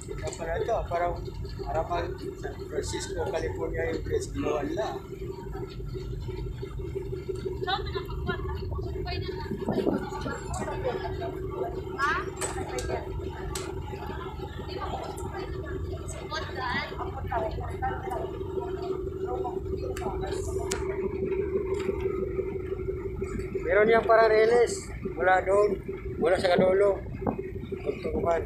Kaya pala ito, parang Aramal, San Francisco, California yung place ginawa nila. Meron niyang parareles mula doon, mula sa Kalolo. Pagtukuman.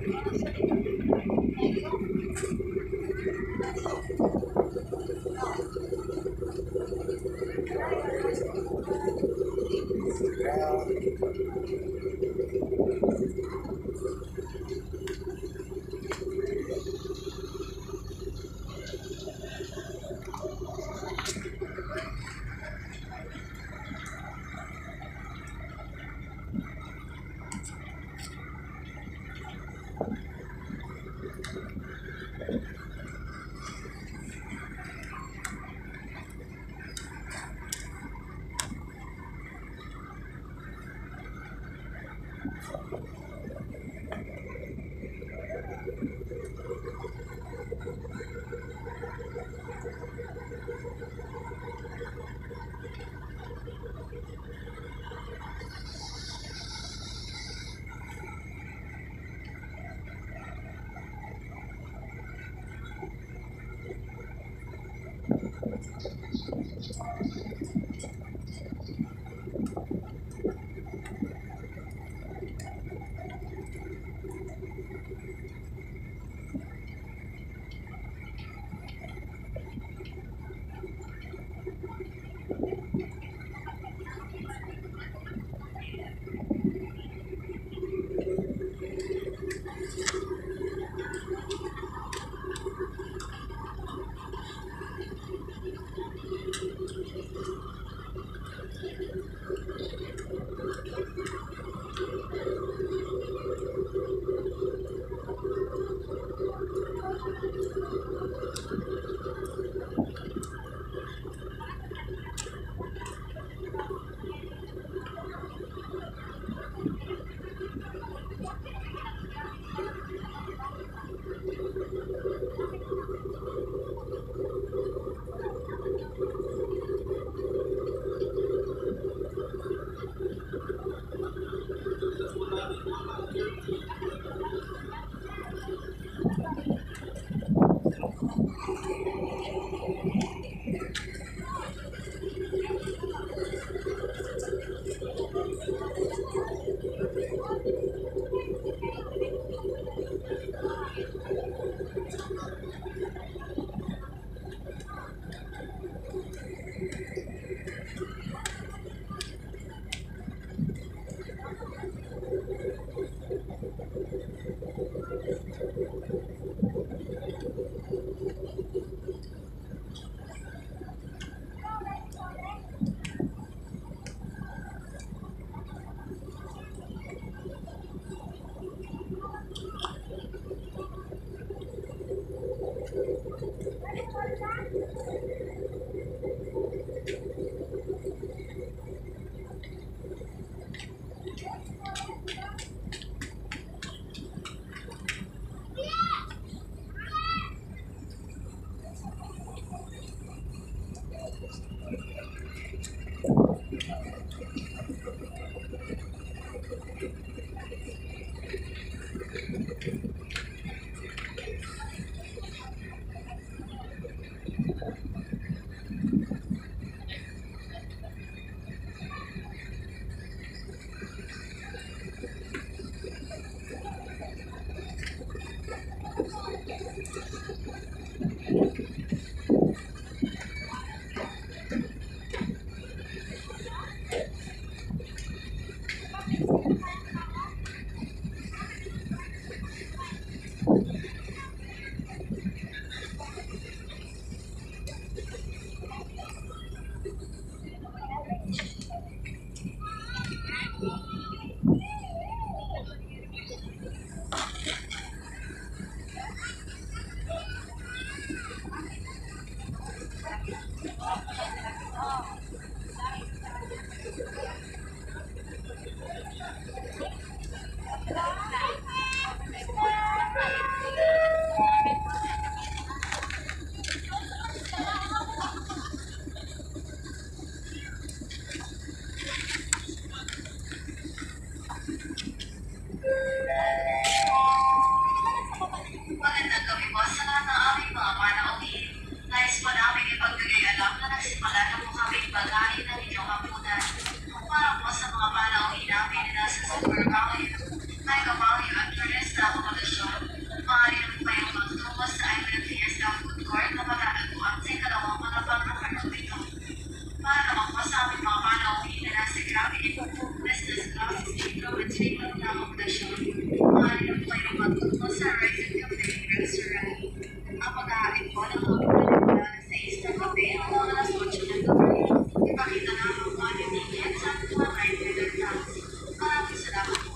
patungo sa Rising Cafe Restaurant. Ang pag-aaring po ng mga mula alas 6 ng gabi hanggang alas 8 ng gabi. Ipakita namin kung ano yung tickets at mga time with our tax. Maraming salamat po.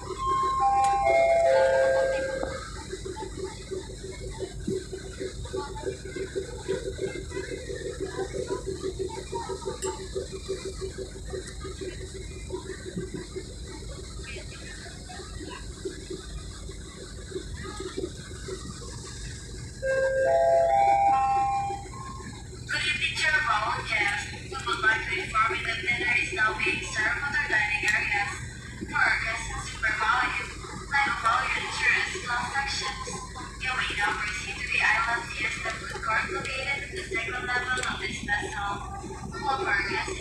Good evening to our following guests. We would like to inform you that dinner is now being served at our dining areas. For our guests in super value, like value insurance class sections, you may now proceed to the Island Fiesta food court located at the second level of this vessel. While for our guests